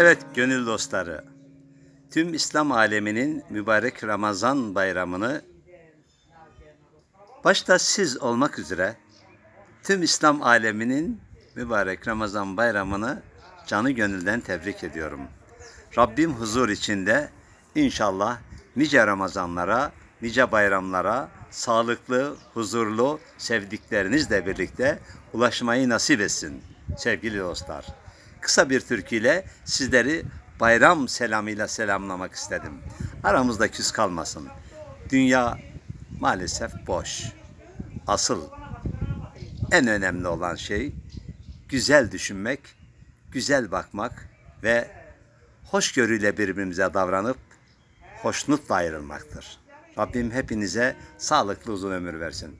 Evet gönül dostları, tüm İslam aleminin mübarek Ramazan bayramını başta siz olmak üzere tüm İslam aleminin mübarek Ramazan bayramını canı gönülden tebrik ediyorum. Rabbim huzur içinde inşallah nice Ramazanlara, nice bayramlara sağlıklı, huzurlu, sevdiklerinizle birlikte ulaşmayı nasip etsin sevgili dostlar. Kısa bir türküyle sizleri bayram selamıyla selamlamak istedim. Aramızda küs kalmasın. Dünya maalesef boş. Asıl en önemli olan şey güzel düşünmek, güzel bakmak ve hoşgörüyle birbirimize davranıp hoşnutla ayrılmaktır. Rabbim hepinize sağlıklı uzun ömür versin.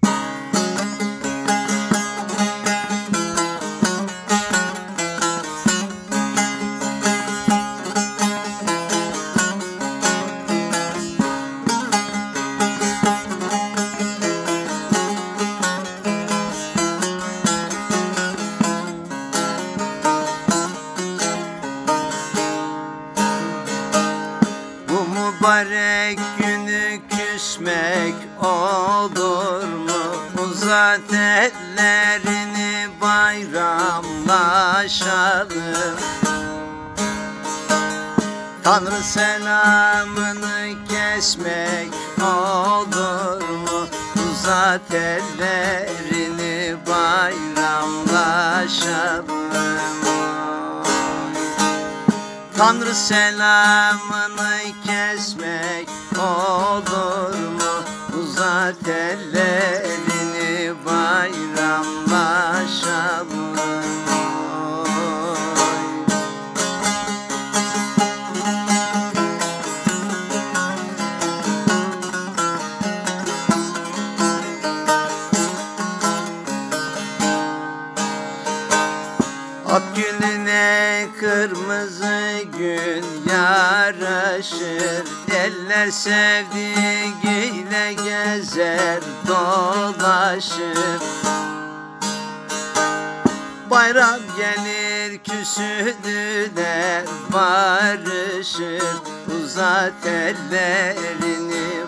Mübarek günü küsmek olur mu? Uzat ellerini bayramlaşalım. Tanrı selamını kesmek olur mu? Uzat ellerini bayramlaşalım. Tanrı selamını kesmek olur mu? Uzat ellerini bayramlaşalım. Ak gülüne kırmızı gül yaraşır, eller sevdiğiyle gezer dolaşır. Bayram gelir küsüdüler barışır, uzat ellerini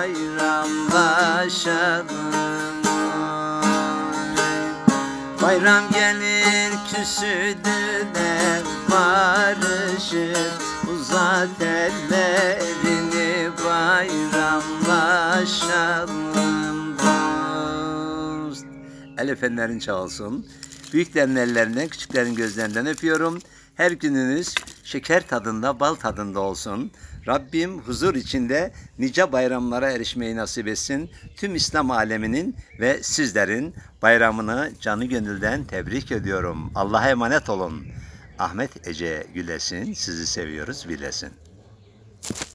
bayramlaşalım. Bayram gelir küsüdüler barışır, uzat ellerini bayramlaşalım dost. El efendilerin çalsın. Büyüklerin ellerinden, küçüklerin gözlerinden öpüyorum. Her gününüz şeker tadında, bal tadında olsun. Rabbim huzur içinde nice bayramlara erişmeyi nasip etsin. Tüm İslam aleminin ve sizlerin bayramını canı gönülden tebrik ediyorum. Allah'a emanet olun. Ahmet Ece Gülesin, sizi seviyoruz bilesin.